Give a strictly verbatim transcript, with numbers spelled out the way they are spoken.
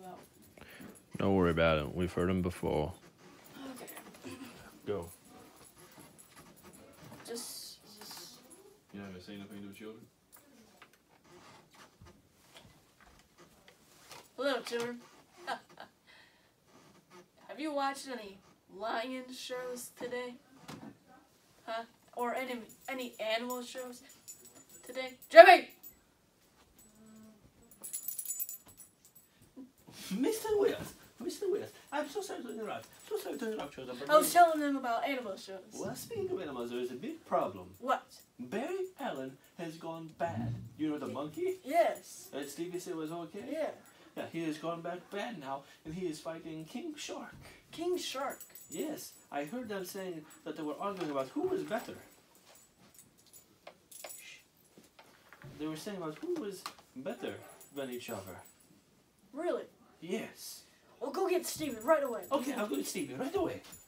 about? Don't worry about it. We've heard them before. Okay. Go. Just, just. You haven't seen anything to children? Hello, children. Have you watched any lion shows today? Huh? Or any any animal shows today? Jimmy! Mister Willis, Mister Willis, I'm so sorry to interrupt. So sorry to interrupt, children. But I was telling them about animal shows. well, speaking of animals, there is a big problem. What? Barry Allen has gone bad. You know the monkey? Yes. That Stevie said was okay? Yeah. Yeah, he has gone back bad now, and he is fighting King Shark. King Shark. Yes, I heard them saying that they were arguing about who was better. They were saying about who was better than each other. Really? Yes. Well, go get Steven right away. Okay, I'll go to Stevie right away.